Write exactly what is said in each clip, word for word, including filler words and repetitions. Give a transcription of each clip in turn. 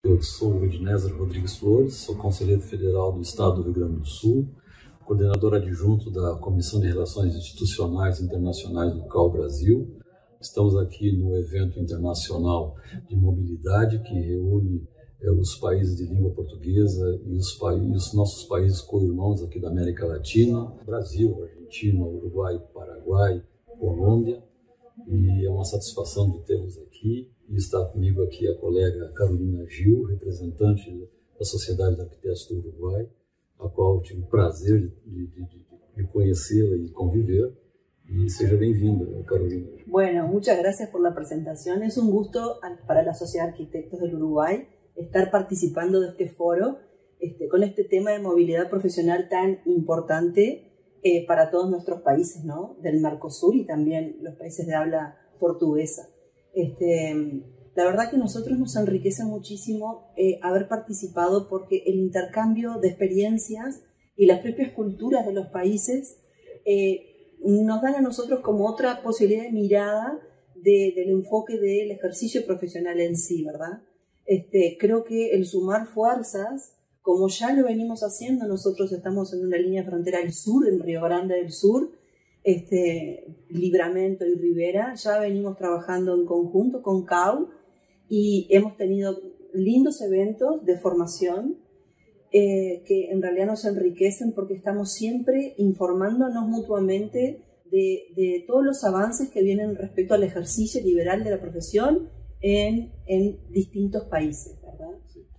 Eu sou o Ednézer Rodrigues Flores, sou conselheiro federal do Estado do Rio Grande do Sul, coordenador adjunto da Comissão de Relações Institucionais e Internacionais do C A U Brasil. Estamos aqui no evento internacional de mobilidade que reúne é, os países de língua portuguesa e os, países, os nossos países co-irmãos aqui da América Latina, Brasil, Argentina, Uruguai, Paraguai, Colômbia. E é uma satisfação de tê-los aqui. E está comigo aqui a colega Carolina Gil, representante da Sociedade de Arquitetos do Uruguai, a qual tive o prazer de, de, de, de conhecê-la e conviver. Y seja bem-vinda, Carolina. Bueno, muchas gracias por la presentación. Es un gusto para la Sociedad de Arquitectos del Uruguay estar participando de este foro este, con este tema de movilidad profesional tan importante eh, para todos nuestros países, ¿no? Del Mercosur y también los países de habla portuguesa. Este, la verdad que a nosotros nos enriquece muchísimo eh, haber participado porque el intercambio de experiencias y las propias culturas de los países eh, nos dan a nosotros como otra posibilidad de mirada de, del enfoque del ejercicio profesional en sí, ¿verdad? Este, creo que el sumar fuerzas, como ya lo venimos haciendo, nosotros estamos en una línea frontera al sur, en Río Grande del Sur, este, Livramento y Rivera, ya venimos trabajando en conjunto con C A U y hemos tenido lindos eventos de formación Eh, que en realidad nos enriquecen porque estamos siempre informándonos mutuamente de, de todos los avances que vienen respecto al ejercicio liberal de la profesión en, en distintos países, ¿verdad?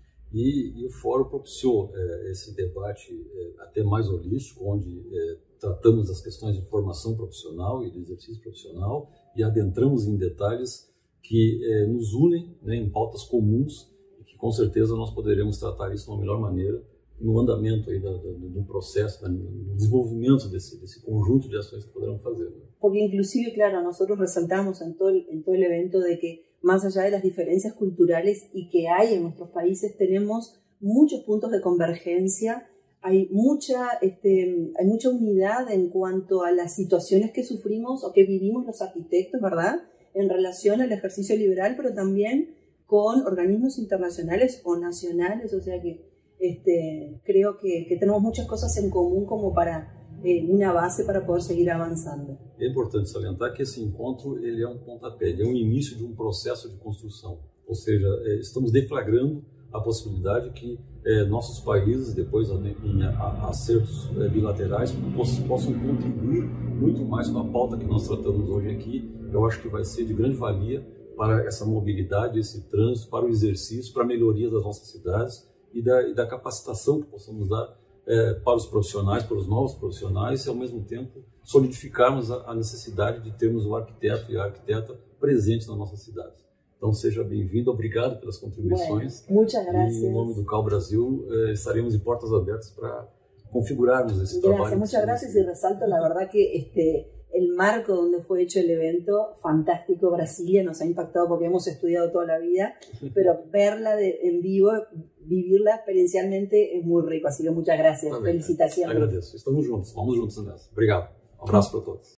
E, e o fórum propiciou é, esse debate é, até mais holístico, onde é, tratamos das questões de formação profissional e de exercício profissional e adentramos em detalhes que é, nos unem, né, em pautas comuns, que com certeza nós poderemos tratar isso de uma melhor maneira no andamento aí da, da, do processo, da, no desenvolvimento desse, desse conjunto de ações que poderão fazer. Porque inclusive, claro, nosotros resaltamos en todo, el, en todo el evento de que más allá de las diferencias culturales y que hay en nuestros países, tenemos muchos puntos de convergencia, hay mucha, este, hay mucha unidad en cuanto a las situaciones que sufrimos o que vivimos los arquitectos, ¿verdad? En relación al ejercicio liberal, pero también con organismos internacionales o nacionales, o sea que este, creo que, que tenemos muchas cosas en común como para eh, una base para poder seguir avanzando. É importante salientar que esse encontro ele é um pontapé, ele é um início de um processo de construção, ou seja, é, estamos deflagrando a possibilidade que é, nossos países, depois em acertos é, bilaterais, possam, possam contribuir muito mais com a pauta que nós tratamos hoje aqui. Eu acho que vai ser de grande valia para essa mobilidade, esse trânsito, para o exercício, para a melhoria das nossas cidades e da, e da capacitação que possamos dar é, para os profissionais, para os novos profissionais e, ao mesmo tempo, solidificarmos a, a necessidade de termos o arquiteto e a arquiteta presentes nas nossas cidades. Então, seja bem-vindo, obrigado pelas contribuições. Bueno, muchas gracias. E, em nome do C A U Brasil, eh, estaremos de portas abertas para configurarmos esse gracias, trabalho. Muchas gracias y resalto la verdad que este, el marco donde fue hecho el evento, fantástico, Brasilia, nos ha impactado porque hemos estudiado toda la vida, pero verla de, en vivo, vivirla experiencialmente es muy rico, así que muchas gracias, Também, felicitaciones. Agradeço, estamos juntos, vamos juntos nessa. Obrigado, um abraço para todos.